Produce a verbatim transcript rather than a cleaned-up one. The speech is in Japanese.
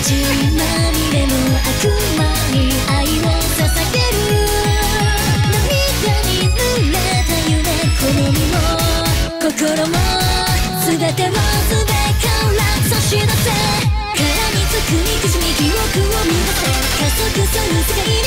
血まみれの悪魔に愛を捧げる。涙に濡れた夢、好みも心も全てをすべから差し出せ。絡みつく肉地に記憶を見出せ。加速する世界